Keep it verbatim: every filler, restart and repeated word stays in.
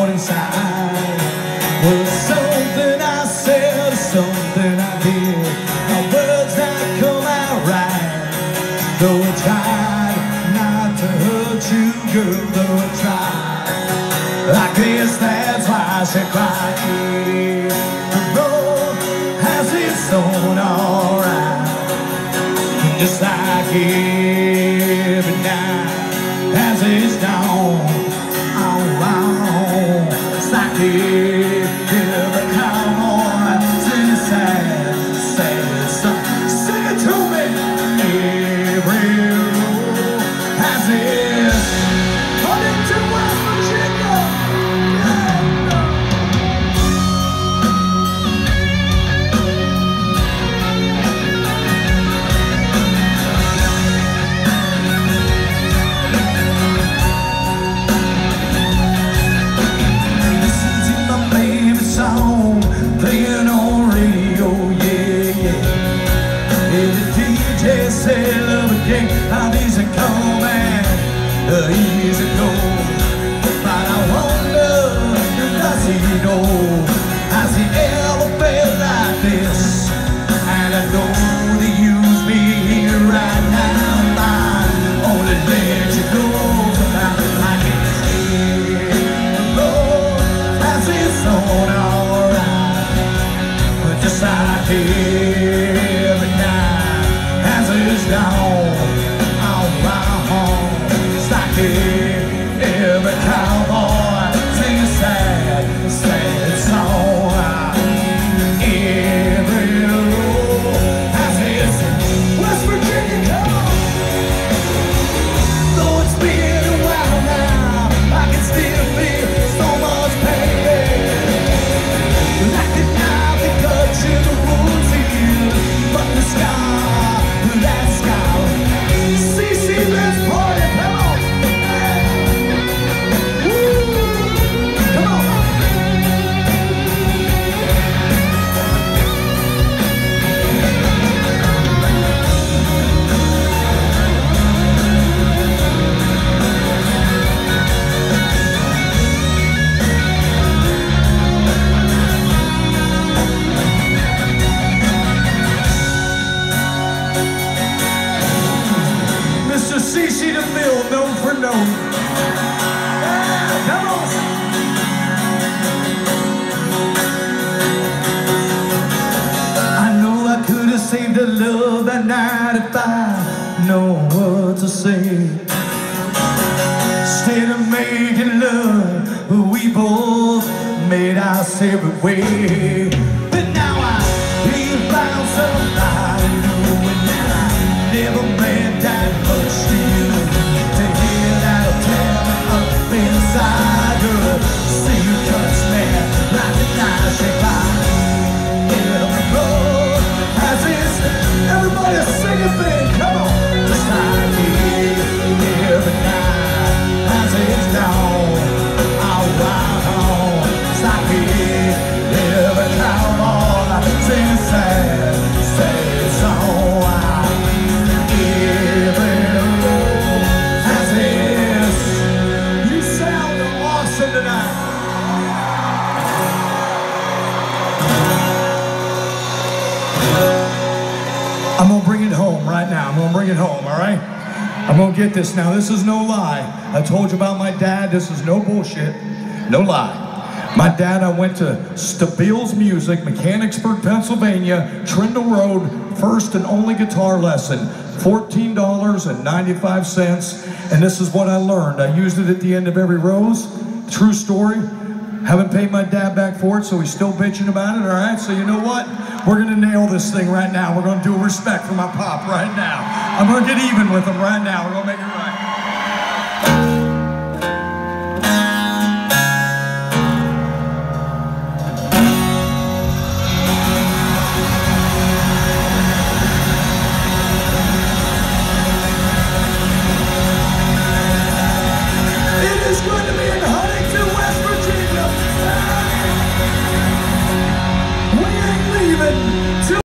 inside. Was something I said, something I did, my words that come out right. Though I tried not to hurt you, girl, though I tried, I guess that's why she cried. The road has its own alright, just like every night has its dawn. Oh, wow, it's like every cowboy sing a sad, sad song. Sing it to me. Every road has its. Running to West Virginia. Playing on radio, yeah, yeah. Yeah, the D J said, love again, how these are coming, uh, easy go. But I wonder, does he know, has he ever felt like this? And I know they use me here right now, I only let you go, but I, I can't say the Lord has his own just like every night has its dawn. Oh, wow, it's like every cowboy sing a sad, sad song. Every road has its. West Virginia, come on. Though it's been a while now, I can still feel so much pain. Like the knife that cuts you, the wounds heal, but the scar, that scar. C C, let's party, come on. Woo. Come on. Mister C C DeMille, known for known. Yeah, come on. I know I could have saved the love that night if I know what to say. Instead of making love, we both made our separate way. But now I feel found somebody new, and I never meant that much to you. To hear that tear up inside, girl, see you touch me like the night she cried. Every road has its. Everybody sing it big, come on. Just like every night has its dawn. Oh, wow, it's like every cowboy sing a sad, sad song. I'm gonna bring it home right now. I'm gonna bring it home, all right? I'm gonna get this now. This is no lie. I told you about my dad. This is no bullshit. No lie. My dad, I went to Stabile's Music, Mechanicsburg, Pennsylvania, Trindle Road, first and only guitar lesson. fourteen dollars and ninety-five cents. And this is what I learned. I used it at the end of every rose. True story. Haven't paid my dad back for it, so he's still bitching about it, all right? So you know what? We're gonna nail this thing right now. We're gonna do respect for my pop right now. I'm gonna get even with him right now. We're gonna make it right.